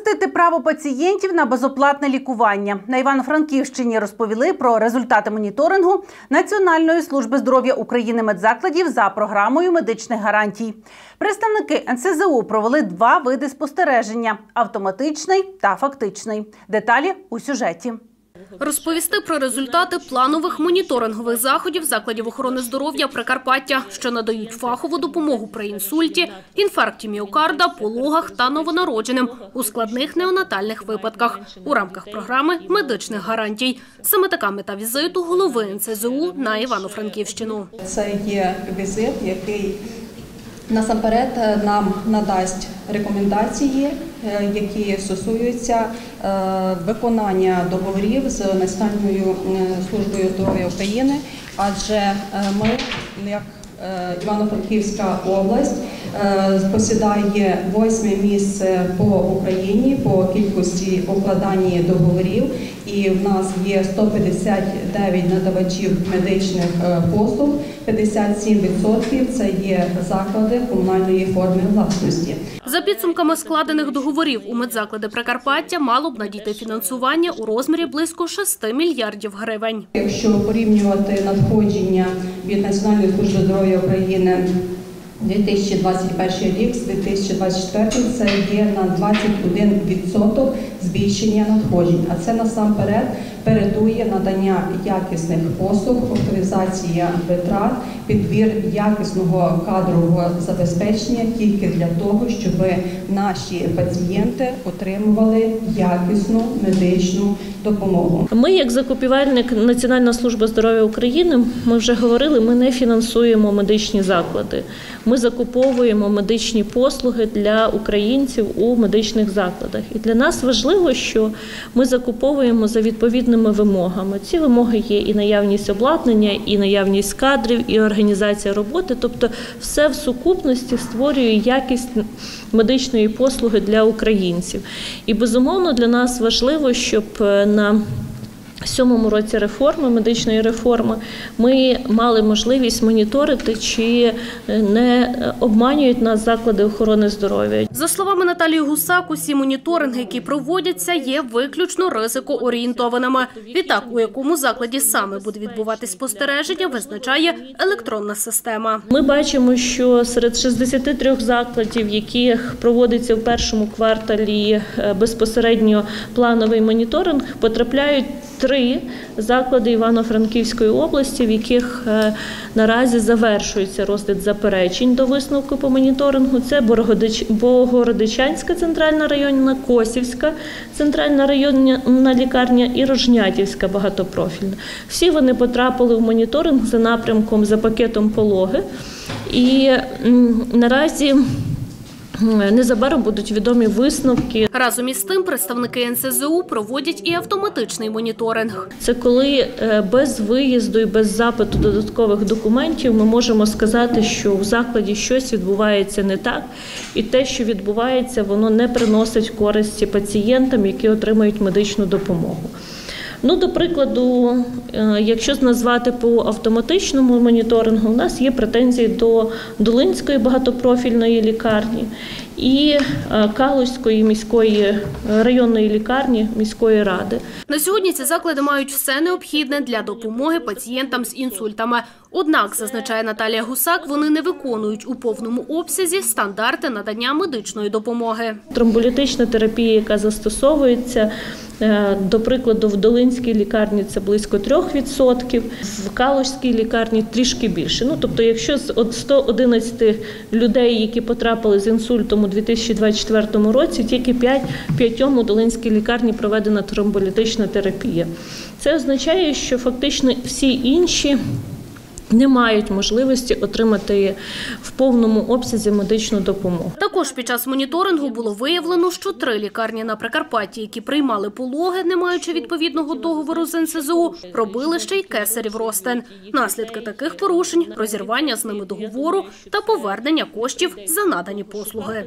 захистити право пацієнтів на безоплатне лікування. На Івано-Франківщині розповіли про результати моніторингу Національної служби здоров'я України медзакладів за програмою медичних гарантій. Представники НСЗУ провели два види спостереження – автоматичний та фактичний. Деталі у сюжеті. Розповісти про результати планових моніторингових заходів закладів охорони здоров'я Прикарпаття, що надають фахову допомогу при інсульті, інфаркті міокарда, пологах та новонародженим у складних неонатальних випадках у рамках програми медичних гарантій. Саме така мета візиту голови НСЗУ на Івано-Франківщину. Це є візит, який насамперед нам надасть рекомендації, які стосуються виконання договорів з Національною службою здоров'я України, адже ми, як Івано-Франківська область, посідає 8-е місце по Україні по кількості укладання договорів, і в нас є 159 надавачів медичних послуг, 57% – це є заклади комунальної форми власності. За підсумками складених договорів у медзаклади Прикарпаття мало б надійти фінансування у розмірі близько 6 мільярдів гривень. Якщо порівнювати надходження від Національної служби здоров'я України 2021 рік з 2024, це є на 21% збільшення надходжень. А це насамперед передує надання якісних послуг, оптимізація витрат, підбір якісного кадрового забезпечення тільки для того, щоб наші пацієнти отримували якісну медичну допомогу. Ми, як закупівельник Національна служба здоров'я України, ми вже говорили, ми не фінансуємо медичні заклади. Ми закуповуємо медичні послуги для українців у медичних закладах. І для нас важливо, що ми закуповуємо за відповідними вимогами. Ці вимоги є і наявність обладнання, і наявність кадрів, і організація роботи. Тобто все в сукупності створює якість медичної послуги для українців. І, безумовно, для нас важливо, щоб на 7-му році реформи, медичної реформи, ми мали можливість моніторити, чи не обманюють нас заклади охорони здоров'я. За словами Наталії Гусак, усі моніторинги, які проводяться, є виключно ризикоорієнтованими. Відтак, у якому закладі саме буде відбуватись спостереження, визначає електронна система. Ми бачимо, що серед 63 закладів, яких проводиться в першому кварталі безпосередньо плановий моніторинг, потрапляють 3 заклади Івано-Франківської області, в яких наразі завершується розгляд заперечень до висновку по моніторингу. Це Богородичанська центральна районна, Косівська центральна районна лікарня і Рожнятівська багатопрофільна. Всі вони потрапили в моніторинг за напрямком, за пакетом пологи. І наразі незабаром будуть відомі висновки. Разом із тим, представники НСЗУ проводять і автоматичний моніторинг. Це коли без виїзду і без запиту додаткових документів ми можемо сказати, що в закладі щось відбувається не так, і те, що відбувається, воно не приносить користі пацієнтам, які отримують медичну допомогу. Ну, до прикладу, якщо назвати по автоматичному моніторингу, у нас є претензії до Долинської багатопрофільної лікарні і Калузької міської районної лікарні міської ради. На сьогодні ці заклади мають все необхідне для допомоги пацієнтам з інсультами. Однак, зазначає Наталія Гусак, вони не виконують у повному обсязі стандарти надання медичної допомоги. Тромболітична терапія, яка застосовується, до прикладу, в Долинській лікарні це близько 3%, в Калузькій лікарні трішки більше. Ну, тобто, якщо з 111 людей, які потрапили з інсультом у 2024 році, тільки 5 у Долинській лікарні проведена тромболітична терапія. Це означає, що фактично всі інші не мають можливості отримати в повному обсязі медичну допомогу. Також під час моніторингу було виявлено, що 3 лікарні на Прикарпатті, які приймали пологи, не маючи відповідного договору з НСЗУ, робили ще й кесарів розтин. Наслідки таких порушень – розірвання з ними договору та повернення коштів за надані послуги.